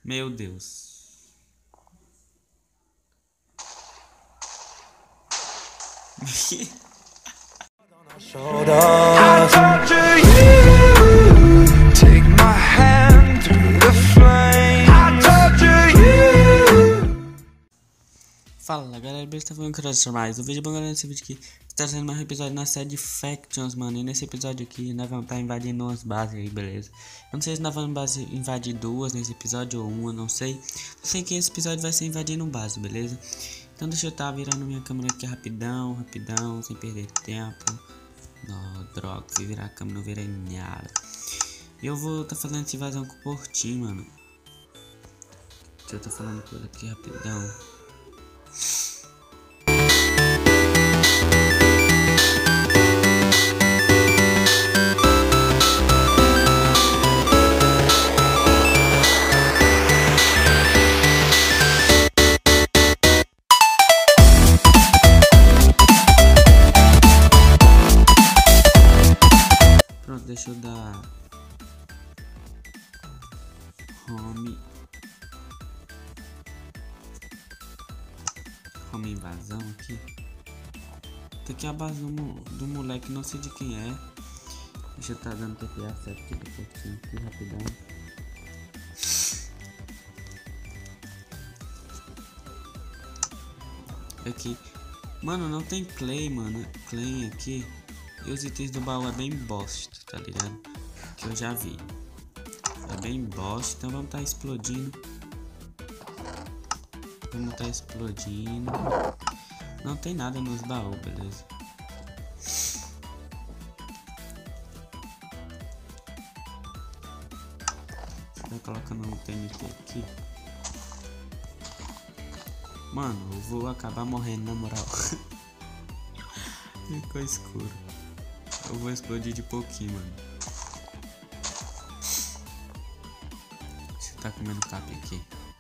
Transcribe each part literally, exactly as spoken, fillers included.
Meu Deus. Fala galera, beleza? Tá falando que eu quero mais. O vídeo bom galera, nesse vídeo aqui está sendo mais um episódio na série de Factions, mano. E nesse episódio aqui nós vamos estar tá invadindo umas bases aí, beleza? Eu não sei se nós vamos base, invadir duas nesse episódio ou uma, não sei. Eu sei que esse episódio vai ser invadindo base, beleza? Então deixa eu estar tá virando minha câmera aqui rapidão, rapidão, sem perder tempo. Não, droga, se virar a câmera não virei nada. E eu vou estar tá fazendo essa invasão com o Portinho, mano. Deixa eu estar tá falando coisa aqui rapidão. Pronto, deixa eu dar home home invasão aqui. Tem aqui a base do, do moleque, não sei de quem é. Deixa eu tá dando T P A certo aqui do Portinho aqui rapidão. Aqui, mano, não tem clay, mano. Clay aqui. E os itens do baú é bem bosta, tá ligado? Que eu já vi. É bem bosta, então vamos tá explodindo. Vamos tá explodindo. Não tem nada nos baús, beleza? Vai colocando um T N T aqui. Mano, eu vou acabar morrendo na moral. Ficou escuro. Eu vou explodir de pouquinho, mano. Deixa eu tá comendo cap aqui.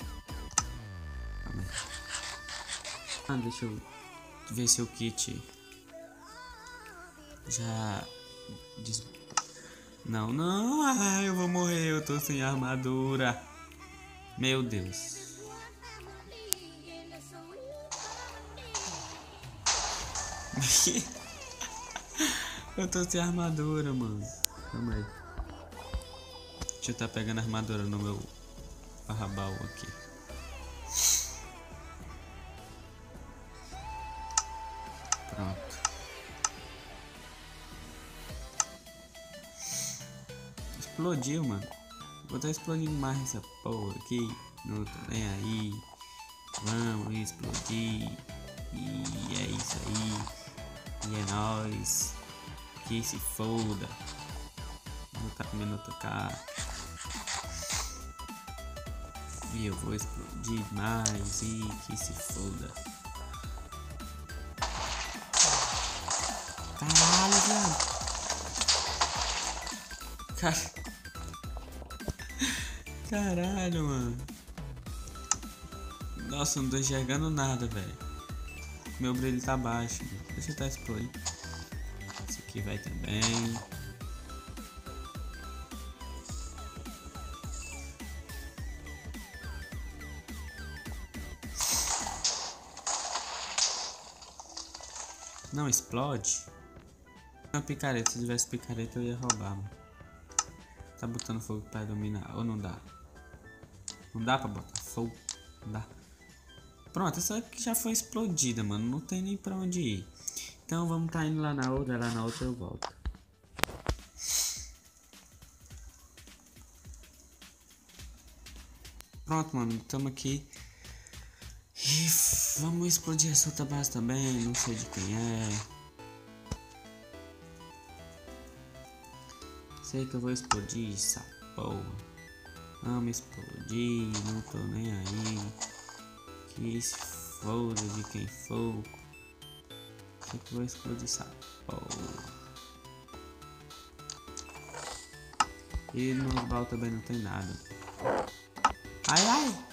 Ah, deixa eu ver se o kit já des... Não, não, ai, eu vou morrer, eu tô sem armadura. Meu Deus. Eu tô sem armadura, mano. Calma aí. Deixa eu tá pegando a armadura no meu barrabal aqui. Pronto. Explodiu, mano. Vou tá explodindo mais essa porra aqui. Não tô nem aí. Vamos explodir. E é isso aí. E é nóis. Que se foda. Vou tá comendo outra cara. E eu vou explodir mais. E que se foda. Caralho, velho. Car... Caralho, mano. Nossa, não tô enxergando nada, velho. Meu brilho tá baixo. Deixa eu tá explodindo. Esse aqui vai também. Não explode? Uma picareta, se tivesse picareta eu ia roubar, mano. Tá botando fogo pra dominar, ou não dá? Não dá pra botar fogo? Não dá. Pronto, essa aqui já foi explodida, mano. Não tem nem pra onde ir. Então vamos tá indo lá na outra, lá na outra eu volto. Pronto, mano, estamos aqui. E vamos explodir essa outra base também, não sei de quem é. Sei que eu vou explodir essa porra. Vamos explodir, não tô nem aí. Que se foda de quem for. Sei que eu vou explodir essa porra. E no baú também não tem nada. Ai, ai!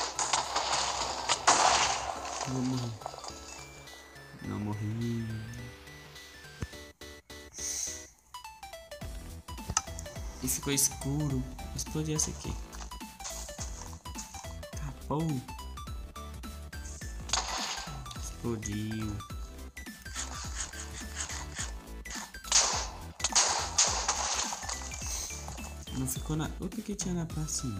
Não morri. Não morri. E ficou escuro. Vou explodir essa aqui. Pô. Explodiu. Não ficou nada. O que que tinha na pracinha?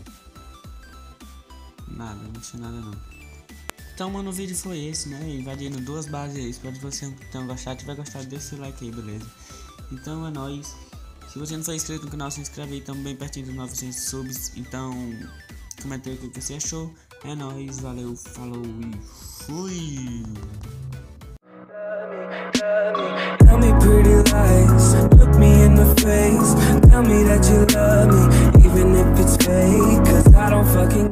Nada, não tinha nada não. Então, mano, o vídeo foi esse, né? Invadindo duas bases aí. Espero que vocês tenham gostado. Se tiver gostado, deixa seu like aí, beleza? Então é nóis. Se você não for inscrito no canal, se inscreve aí. Estamos bem pertinho dos novecentos subs. Então, comenta aí o que você achou. É nóis, valeu, falou e fui! Tell me pretty lies, look me in the face. Tell me that you love me, even if it's fake. Cause I don't fucking